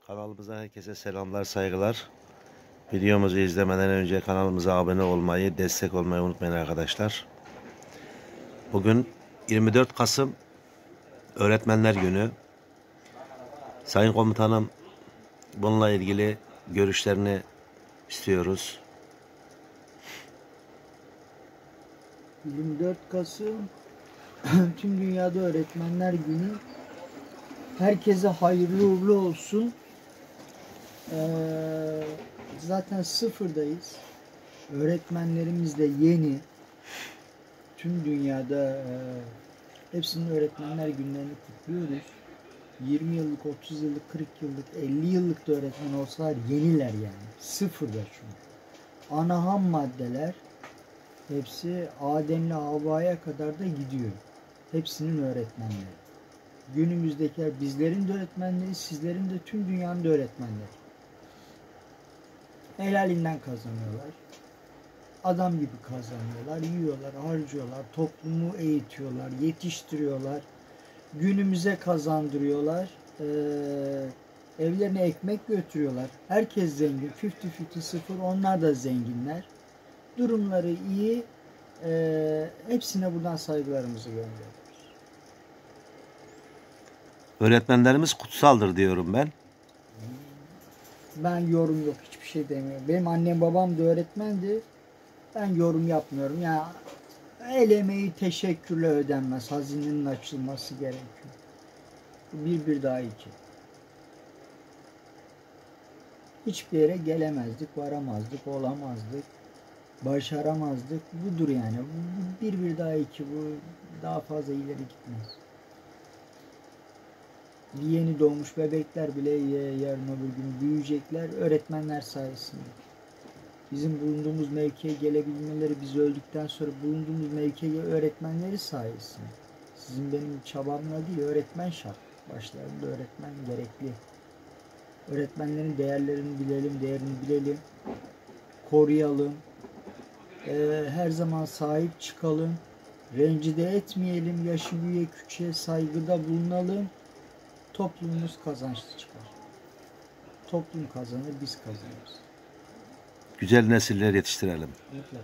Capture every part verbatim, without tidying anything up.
Kanalımıza herkese selamlar, saygılar. Videomuzu izlemeden önce kanalımıza abone olmayı, destek olmayı unutmayın arkadaşlar. Bugün yirmi dört Kasım Öğretmenler Günü. Sayın Komutanım, bununla ilgili görüşlerini istiyoruz. yirmi dört Kasım tüm dünyada Öğretmenler Günü. Herkese hayırlı uğurlu olsun. Ee, zaten sıfırdayız. Öğretmenlerimiz de yeni. Tüm dünyada e, hepsinin Öğretmenler Günlerini kutluyoruz. yirmi yıllık, otuz yıllık, kırk yıllık, elli yıllık da öğretmen olsalar yeniler yani. Sıfırda çünkü. Ana ham maddeler hepsi Adem'le Havva'ya kadar da gidiyor. Hepsinin öğretmenleri. Günümüzdekiler bizlerin de öğretmenleri, sizlerin de, tüm dünyanın da öğretmenleri. Helalinden kazanıyorlar. Adam gibi kazanıyorlar, yiyorlar, harcıyorlar, toplumu eğitiyorlar, yetiştiriyorlar. Günümüze kazandırıyorlar. Ee, evlerine ekmek götürüyorlar. Herkes zengin. elli elli sıfır. Onlar da zenginler. Durumları iyi. Ee, hepsine buradan saygılarımızı gönderiyoruz. Öğretmenlerimiz kutsaldır diyorum ben. Ben yorum yok, hiçbir şey demiyorum. Benim annem babam da öğretmendi. Ben yorum yapmıyorum. Yani el emeği teşekkürle ödenmez. Hazinenin açılması gerekiyor. Bir bir daha iki. Hiçbir yere gelemezdik, varamazdık, olamazdık, başaramazdık. Budur yani. Bir bir daha iki. Bu daha fazla ileri gitmez. Yeni doğmuş bebekler bile yarın öbür gün büyüyecekler öğretmenler sayesinde. Bizim bulunduğumuz mevkiye gelebilmeleri, biz öldükten sonra bulunduğumuz mevkiye öğretmenleri sayesinde. Sizin benim çabamla değil, öğretmen şart. Başlarında öğretmen gerekli. Öğretmenlerin değerlerini bilelim, değerini bilelim. Koruyalım. Ee, her zaman sahip çıkalım. Rencide etmeyelim. Yaşı büyüğe küçüğe saygıda bulunalım. Toplumumuz kazançlı çıkar. Toplum kazanır, biz kazanırız. Güzel nesiller yetiştirelim. Mutlaka.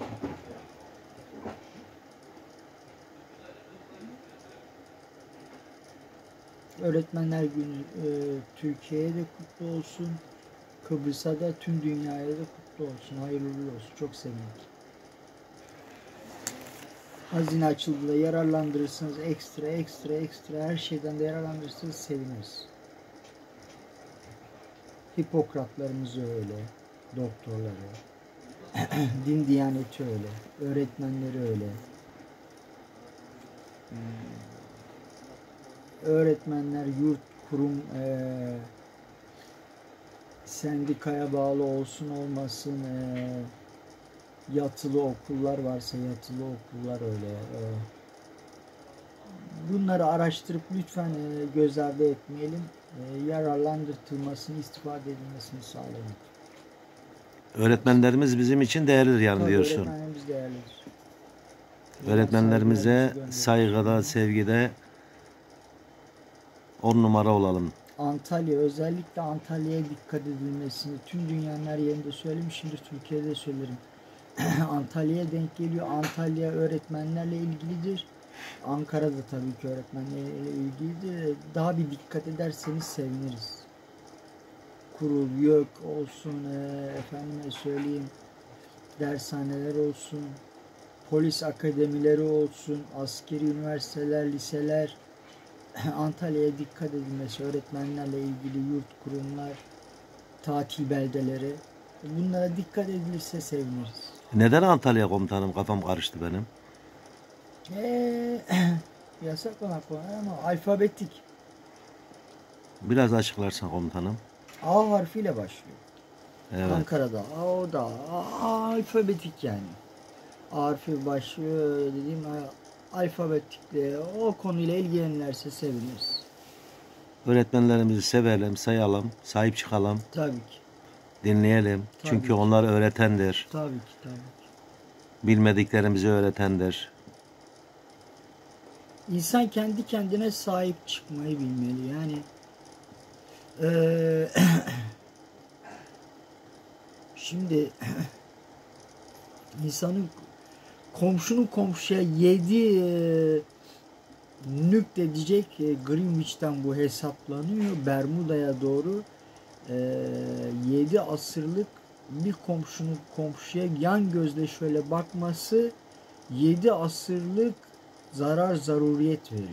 Öğretmenler Günü e, Türkiye'ye de kutlu olsun. Kıbrıs'a da, tüm dünyaya da kutlu olsun. Hayırlı olsun. Çok sevindik. Hazine açıldığında yararlandırırsanız ekstra ekstra ekstra her şeyden de yararlandırırsanız seviniriz. Hipokratlarımız öyle, doktorları, din diyaneti öyle, öğretmenleri öyle. Hmm. Öğretmenler yurt, kurum, e, sendikaya bağlı olsun olmasın, e, yatılı okullar varsa yatılı okullar öyle. E, bunları araştırıp lütfen e, göz ardı etmeyelim. E, yararlandırılmasını, istifade edilmesini sağlayın. Öğretmenlerimiz bizim için değerlidir yani. Tabii diyorsun. öğretmenlerimiz değerlidir. Öğretmenlerimize saygıda, sevgide on numara olalım. Antalya, özellikle Antalya'ya dikkat edilmesini tüm dünyanın her yerinde söylemişimdir, Türkiye'de söylerim. Antalya'ya denk geliyor. Antalya öğretmenlerle ilgilidir. Ankara'da tabii ki öğretmenlerle ilgilidir. Daha bir dikkat ederseniz seviniriz. Kurul, yok olsun, e, efendime söyleyeyim, dershaneler olsun, polis akademileri olsun, askeri üniversiteler, liseler, Antalya'ya dikkat edilmesi, öğretmenlerle ilgili yurt, kurumlar, tatil beldeleri, bunlara dikkat edilirse seviniriz. Neden Antalya komutanım? Kafam karıştı benim. Eee yasak olan konu ama alfabetik. Biraz açıklarsan komutanım. A harfiyle başlıyor. Evet. Ankara'da A, o da A, A, alfabetik yani. A harfi başlıyor dediğim alfabetikle, o konuyla ilgilenirlerse seviniriz. Öğretmenlerimizi sevelim, sayalım, sahip çıkalım. Tabii ki. Dinleyelim. Tabii Çünkü ki. onlar öğretendir. Tabii ki, tabii ki. Bilmediklerimizi öğretendir. İnsan kendi kendine sahip çıkmayı bilmeli. Yani ee, Şimdi insanın komşunun komşuya yedi e, nükledecek e, Greenwich'ten bu hesaplanıyor. Bermuda'ya doğru e, yedi asırlık bir komşunun komşuya yan gözle şöyle bakması yedi asırlık zarar zaruriyet veriyor.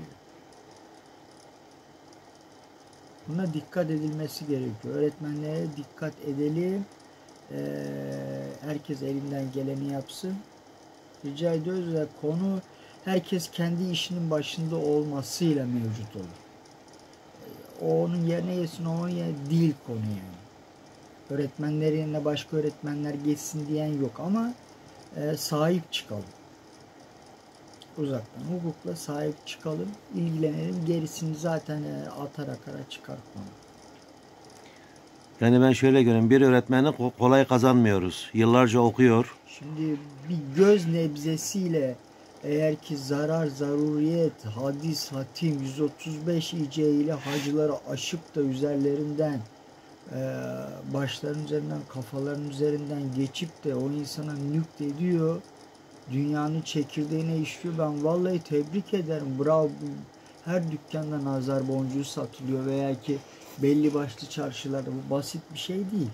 Buna dikkat edilmesi gerekiyor. Öğretmenlere dikkat edelim. Ee, herkes elinden geleni yapsın. Rica ediyoruz da konu herkes kendi işinin başında olmasıyla mevcut olur. O onun yerine yesin, o onun yerine değil konu yani. Öğretmenler yerine başka öğretmenler geçsin diyen yok ama e, sahip çıkalım. Uzaktan hukukla sahip çıkalım, ilgilenelim. Gerisini zaten e, atar akara çıkar konu. Yani ben şöyle görüyorum. Bir öğretmeni ko- kolay kazanmıyoruz. Yıllarca okuyor. Şimdi bir göz nebzesiyle eğer ki zarar, zaruriyet, hadis, hatim, yüz otuz beş İ C ile hacıları aşıp da üzerlerinden e, başların üzerinden, kafaların üzerinden geçip de o insana nüktediyor, dünyanın çekirdeğine işliyor. Ben vallahi tebrik ederim. Bravo. Her dükkanda nazar boncuğu satılıyor veya ki belli başlı çarşılarda. Bu basit bir şey değil.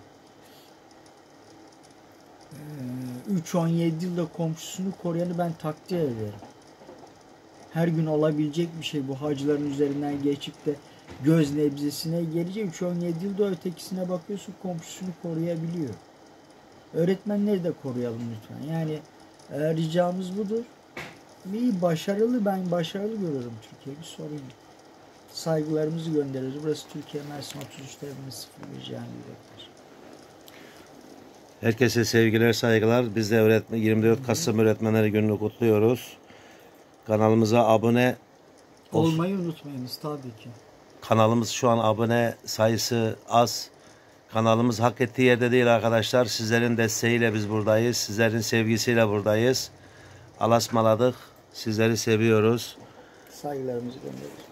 üç on yedi yılda komşusunu koruyanı ben takdir ederim. Her gün olabilecek bir şey bu hacıların üzerinden geçip de göz nebzesine gelecek. üç on yedi yılda ötekisine bakıyorsun komşusunu koruyabiliyor. Öğretmenleri de koruyalım lütfen. Yani e, ricamız budur. İyi, başarılı, ben başarılı görüyorum Türkiye. Bir sorun yok. Saygılarımızı gönderiyoruz. Burası Türkiye, Mersin otuz üç sıfır bir Cihan Yürekler. Herkese sevgiler, saygılar. Biz de öğretmen yirmi dört Kasım Öğretmenleri Günü'nü kutluyoruz. Kanalımıza abone olmayı unutmayınız tabii ki. Kanalımız şu an abone sayısı az. Kanalımız hak ettiği yerde değil arkadaşlar. Sizlerin desteğiyle biz buradayız. Sizlerin sevgisiyle buradayız. Alasmaladık. Sizleri seviyoruz. Saygılarımızı gönderiyoruz.